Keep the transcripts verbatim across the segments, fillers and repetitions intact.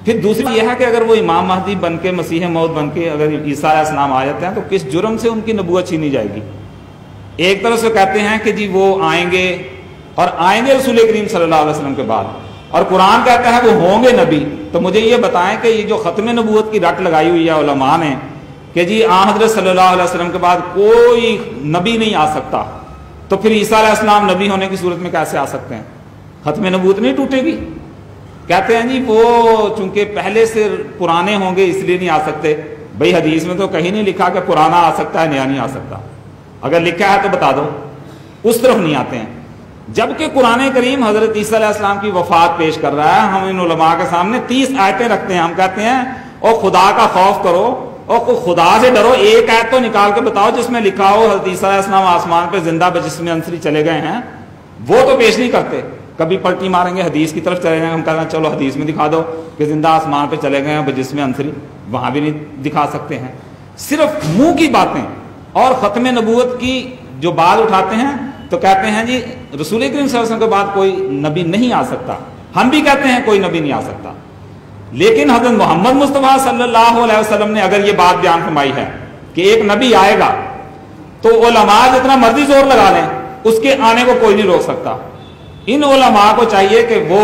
پھر دوسری یہ ہے کہ اگر وہ امام مہدی بن کے مسیح موعود بن کے اگر عیسیٰ علیہ السلام آ جاتے ہیں تو کس جرم سے ان کی نبوت چھینی جائے گی؟ ایک طرف سے کہتے ہیں کہ جی وہ آئیں گے اور آئیں گے رسول کریم صلی اللہ علیہ وسلم کے بعد، اور قرآن کہتا ہے وہ ہوں گے نبی. تو مجھے یہ بتائیں کہ یہ جو ختم نبوت کی رٹ لگائی ہوئی ہے علماء نے کہ جی آن حضرت صلی اللہ علیہ وسلم کے بعد کوئی نبی نہیں آ سکتا، تو پھر عیسیٰ علیہ السلام نبی ہونے کی صورت میں کیسے آ سکتے ہیں؟ ختم نبوت نہیں ٹوٹے گی؟ کہتے ہیں جی وہ چونکہ پہلے سے پرانے ہوں گے اس لیے نہیں آ سکتے. بھئی حدیث میں تو کہیں نہیں لکھا کہ پرانا آ سکتا ہے نیا نہیں آ سکتا، اگر لکھا ہے تو بتا دو. اس طرف نہیں آتے ہیں. جبکہ قرآن کریم حضرت عیسیٰ علیہ السلام کی وفات پیش کر رہا ہے. ہم ان علماء کے سامنے تیس آیتیں رکھتے ہیں. ہم کہتے ہیں او خدا کا خوف کرو اور خدا سے ڈرو، ایک آیت تو نکال کے بتاؤ جس میں لکھا ہو حضرت عیسیٰ علیہ السلام آسمان پہ زندہ بجسم انصری چلے گئے ہیں. وہ تو پیش نہیں کرتے. کبھی پلٹی ماریں گے حدیث کی طرف چلے جائیں گے. ہم کہتے ہیں چلو حدیث میں دکھا دو کہ زندہ آسمان پہ چلے گئے ہیں بجسم انصری، وہاں بھی نہیں دکھا سکتے ہیں. صرف منہ کی باتیں. اور ختم نبوت کی جو بات اٹھاتے ہیں تو کہتے ہیں جی رسول کریم صلی اللہ علیہ وسلم کے بعد کوئی نبی نہیں آ سکتا. ہم بھی کہتے ہیں کوئی نبی نہیں آ سکتا، لیکن حضرت محمد مصطفیٰ صلی اللہ علیہ وسلم نے اگر یہ بات بیان فرمائی ہے کہ ایک نبی آئے گا تو علماء جتنا مرضی زور لگا لیں اس کے آنے کو کوئی نہیں روک سکتا. ان علماء کو چاہیے کہ وہ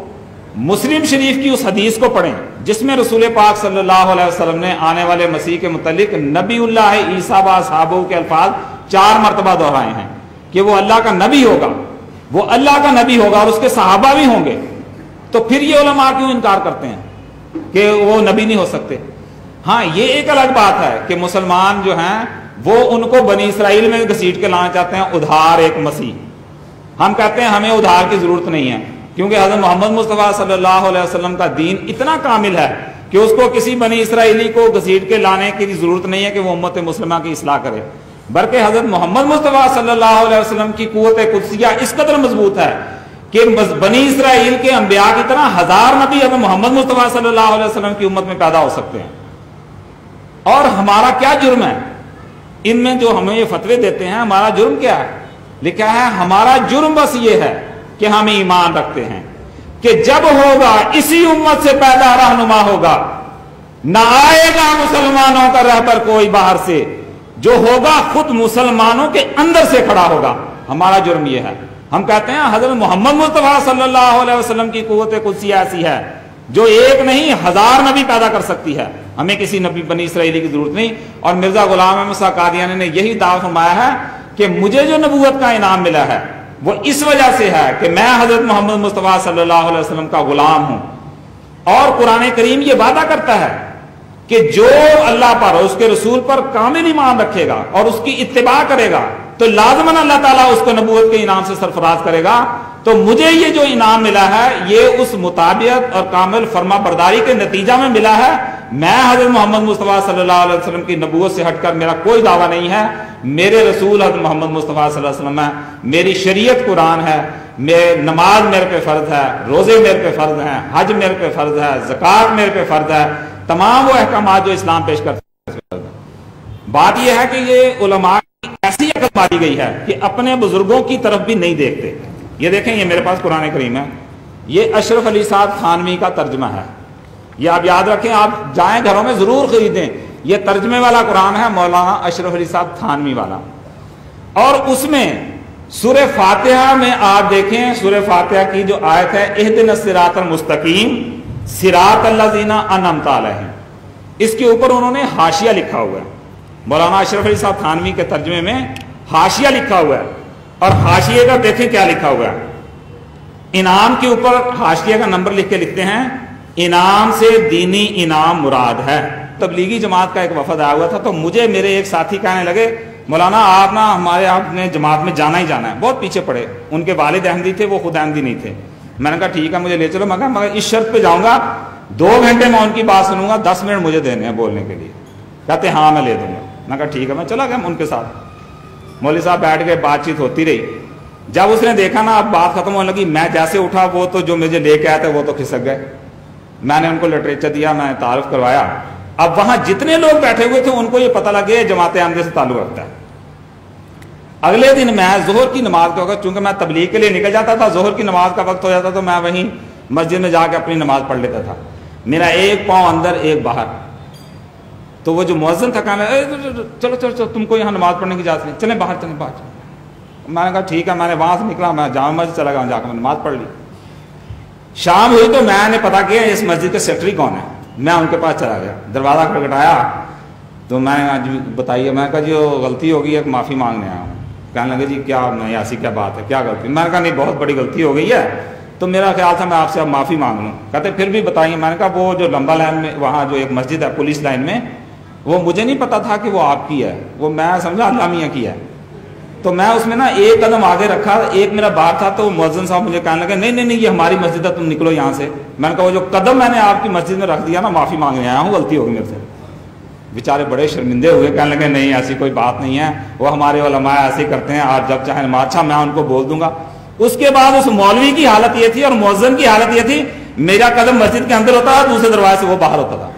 مسلم شریف کی اس حدیث کو پڑھیں جس میں رسول پاک صلی اللہ علیہ وسلم نے آنے والے مسیح کے متعلق نبی اللہ عیسیٰ و اصحابہ کے الفاظ چار مرتبہ دہرائے ہیں کہ وہ اللہ کا نبی ہوگا، وہ اللہ کا نبی ہوگا اور اس کے صحابہ بھی ہوں گے. تو پھر یہ علماء کیوں انکار کرتے ہیں کہ وہ نبی نہیں ہو سکتے؟ ہاں یہ ایک الگ بات ہے کہ مسلمان جو ہیں وہ ان کو بنی اسرائیل میں گھسیٹ کے لانا چاہتے ہیں ادھار ایک مسیح. ہم کہتے ہیں ہمیں ادھار کی ضرورت نہیں ہے، کیونکہ حضرت محمد مصطفیٰ صلی اللہ علیہ وسلم کا دین اتنا کامل ہے کہ اس کو کسی بنی اسرائیلی کو گھسیٹ کے لانے کی ضرورت نہیں ہے کہ وہ امت مسلمہ کی اصلاح کرے، بلکہ حضرت محمد مصطفیٰ صلی اللہ علیہ وسلم کی قوت قدسیہ اس قدر مضبوط ہے کہ بنی اسرائیل کے انبیاء کی طرح ہزار نبی حضرت محمد مصطفیٰ صلی اللہ علیہ وسلم کی امت میں پیدا ہو سکتے ہیں. اور ہمارا کیا جرم ہے ان میں جو ہمیں یہ فتوے دیتے ہیں؟ ہمارا جرم کیا ہے؟ لکھا ہے ہمارا جرم بس یہ ہے کہ ہم ایمان رکھتے ہیں کہ جب ہوگا اسی امت سے پیدا رہنما ہوگا، نہ آئے گا مسلمانوں کا رہبر کوئی باہر سے، جو ہوگا خود مسلمانوں کے اندر سے کھڑا ہوگا. ہمارا جرم یہ ہے. ہم کہتے ہیں حضرت محمد مصطفیٰ صلی اللہ علیہ وسلم کی قوت قدسیہ ایسی ہے جو ایک نہیں ہزار نبی پیدا کر سکتی ہے. ہمیں کسی نبی بنی اسرائیلی کی ضرورت نہیں. اور مرزا غلام احمد صاحب قادیانی نے یہی دعویٰ فرمایا ہے کہ مجھے جو نبوت کا انعام ملا ہے وہ اس وجہ سے ہے کہ میں حضرت محمد مصطفیٰ صلی اللہ علیہ وسلم کا غلام ہوں. اور قرآن کریم یہ وعدہ کرتا ہے کہ جو اللہ پر اور اس کے رسول پر کامل ایمان رکھے گا اور اس کی اتباع کرے گا تو لازماً اللہ تعالیٰ اس کو نبوت کے انعام سے سرفراز کرے گا. تو مجھے یہ جو انعام ملا ہے یہ اس مطابقت اور کامل فرما برداری کے نتیجہ میں ملا ہے. میں حضرت محمد مصطفیٰ صلی اللہ علیہ وسلم کی نبوت سے ہٹ کر میرا کوئی دعویٰ نہیں ہے. میرے رسول حضرت محمد مصطفیٰ صلی اللہ علیہ وسلم ہے، میری شریعت قرآن ہے، میرے نماز میرے پہ فرض ہے، روزے میرے پہ فرض ہیں، حج میرے پہ فرض ہے، زکوٰۃ میرے پہ فرض ہے، تمام وہ احکامات جو اسلام پیش کرتا ہے. بات یہ ہے کہ یہ علماء ایسی عقل ماری گئی ہے کہ اپنے بزرگوں کی طرف بھی نہیں دیکھتے. یہ دیکھیں یہ میرے پاس قرآن کریم ہے، یہ اشرف علی صاحب تھانوی کا ترجمہ ہے. یہ آپ یاد رکھیں، آپ جائیں گھروں میں ضرور خریدیں. یہ ترجمے والا قرآن ہے مولانا اشرف علی صاحب تھانوی والا. اور اس میں سورہ فاتحہ میں آپ دیکھیں، سورہ فاتحہ کی جو آیت ہے اہدنا الصراط المستقیم صراط الذین انعمت علیہم، اس کے اوپر انہوں نے حاشیہ لکھا ہوا ہے. مولانا اشرف علی صاحب تھانوی کے ترجمے میں حاشیہ لکھا ہوا ہے. اور حاشیے کا دیکھیں کیا لکھا ہوا ہے. انعام کے اوپر حاشیے کا نمبر لکھ کے لکھتے ہیں انعام سے دینی انعام مراد ہے. تبلیغی جماعت کا ایک وفد آیا ہوا تھا تو مجھے میرے ایک ساتھی کہنے لگے مولانا آپ نا ہمارے آپ نے جماعت میں جانا ہی جانا ہے. بہت پیچھے پڑے، ان کے والد احمدی تھے، وہ خود احمدی نہیں تھے. میں نے کہا ٹھیک ہے مجھے لے چلو. میں کہا مگر اس شرط پہ جاؤں گا دو گھنٹے میں ان کی بات سنوں گا، دس منٹ مجھے دینے ہیں بولنے کے لیے. کہتے ہاں میں لے دوں گا. میں کہا ٹھیک ہے. میں چلا گیا ان کے ساتھ. مولوی صاحب بیٹھ گئے، بات چیت ہوتی رہی. جب اس نے دیکھا نا اب بات ختم ہونے لگی، میں جیسے اٹھا وہ تو جو مجھے لے کے آئے تھے وہ تو کھسک گئے. میں نے ان کو لٹریچر دیا، میں تعارف کروایا. اب وہاں جتنے لوگ بیٹھے ہوئے تھے ان کو یہ پتہ لگ گیا جماعت احمدیہ سے تعلق رکھتا ہے. اگلے دن میں ظہر کی نماز کا وقت، چونکہ میں تبلیغ کے لیے نکل جاتا تھا، ظہر کی نماز کا وقت ہو جاتا تو میں وہیں مسجد میں جا کے اپنی نماز پڑھ لیتا تھا. मेरा एक पाँव अंदर एक बाहर। तो वो जो मुअज्जिन था कहने लगा चलो चलो चलो तुमको यहाँ नमाज पढ़ने की इजाज़त नहीं, चलें बाहर चलें बाहर। मैंने कहा ठीक है, मैंने वहाँ से निकला, मैं जामा मस्जिद चला गया, जाकर नमाज पढ़ ली। शाम हुई तो मैंने पता किया इस मस्जिद के सेक्रेटरी कौन है, मैं उनके पास चला गया, दरवाज़ा खटखटाया तो मैंने आज बताइए, मैं कहा जी वो गलती हो गई है, माफ़ी मांगने आया हूँ। कहने लगे जी क्या नहीं ऐसी क्या बात है, क्या गलती? मैंने कहा नहीं बहुत बड़ी गलती हो गई है, तो मेरा ख्याल था मैं आपसे अब माफ़ी मांग लूँ। कहते फिर भी बताइए। मैंने कहा वो जो लंबा लाइन में वहाँ जो एक मस्जिद है पुलिस लाइन में, वो मुझे नहीं पता था कि वो आपकी है, वो मैं समझा अल्लाह मियाँ की है। तो मैं उसमें ना एक कदम आगे रखा, एक मेरा बार था, तो मुअज्जिन साहब मुझे कहने लगे नहीं नहीं नहीं ये हमारी मस्जिद है, तुम निकलो यहाँ से। मैंने कहा वो जो कदम मैंने आपकी मस्जिद में रख दिया ना, माफ़ी मांगने आया हूँ, गलती होगी मेरे से। बेचारे बड़े शर्मिंदे हुए, कहने लगे नहीं ऐसी कोई बात नहीं है, वो हमारे उलमा ऐसे ही करते हैं, आज जब चाहे नमाज। अच्छा मैं उनको बोल दूंगा। उसके बाद उस मौलवी की हालत ये थी और मुअज्जिन की हालत ये थी, मेरा कदम मस्जिद के अंदर होता था, दूसरे दरवाजे से वो बाहर होता था।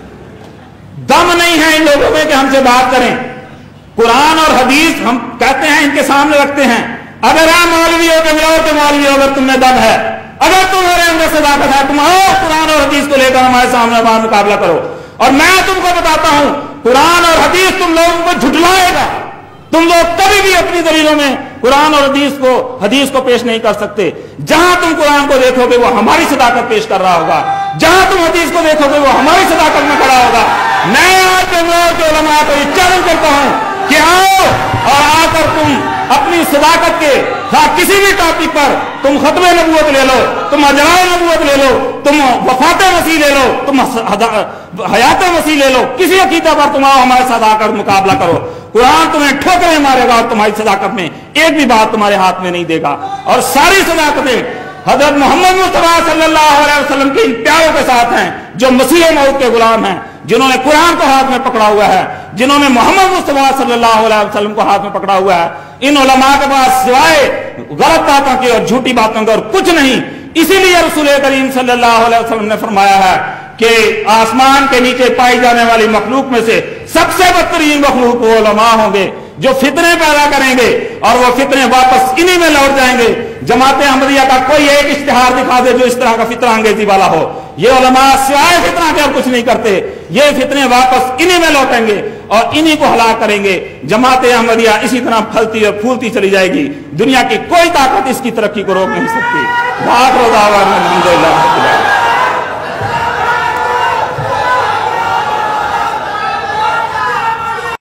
दम नहीं है इन लोगों में कि हमसे बात करें। कुरान और हदीस हम कहते हैं इनके सामने रखते हैं, अगर आप मौलवी हो के मौलवी हो, अगर तुम्हें दम है, अगर तुम्हारे अंदर सदाकत है, तुम आओ कुरान और हदीस को लेकर हमारे सामने हमारा मुकाबला करो। और मैं तुमको बताता हूं कुरान और हदीस तुम लोगों को झुठलाएगा। तुम लोग कभी भी अपनी दलीलों में कुरान और हदीस को हदीस को पेश नहीं कर सकते। जहां तुम कुरान को देखोगे वो हमारी सदाकत पेश कर रहा होगा, जहां तुम हदीस को देखोगे वो हमारी सदाकत में खड़ा होगा। मैं आज बंगलौर के उलमा को चैलेंज करता हूं कि आओ और आकर तुम अपनी सदाकत के साथ किसी भी टॉपिक पर तुम खत्मे नबूवत ले लो, तुम अजराए नबूवत ले लो, तुम वफात मसीह ले लो, तुम हयात मसीह ले लो, किसी अकीदा पर तुम आओ हमारे साथ आकर मुकाबला करो। कुरान तुम्हें ठोकरें मारेगा और तुम्हारी सदाकत में एक भी बात तुम्हारे हाथ में नहीं देगा। और सारी सदाकतें हजरत मोहम्मद मुस्तफा सल्लल्लाहु अलैहि वसल्लम के इन प्यारों के साथ हैं जो मसीह मौत के गुलाम हैं, जिन्होंने कुरान को हाथ में पकड़ा हुआ है, जिन्होंने मोहम्मद मुस्तफा सल्लल्लाहु अलैहि वसल्लम को हाथ में पकड़ा हुआ है। इन उलमा के पास सिवाय गलत बातों के और झूठी बातों के और कुछ नहीं। इसीलिए रसूल करीम सल्लल्लाहु अलैहि वसल्लम ने फरमाया है कि आसमान के नीचे पाई जाने वाली मखलूक में से सबसे बदतरीन मखलूक वो उलमा होंगे जो फितने पैदा करेंगे और वो फितने वापस इन्हीं में लौट जाएंगे। जमात अहमदिया का कोई एक इश्तिहार दिखा दे जो इस तरह का फितना अंगेजी वाला हो। ये उलमा सिवाय फितना के और कुछ नहीं करते। ये फितने वापस इन्हीं में लौटेंगे और इन्हीं को हलाक करेंगे। जमात अहमदिया इसी तरह फलती और फूलती चली जाएगी। दुनिया की कोई ताकत इसकी तरक्की को रोक नहीं सकती।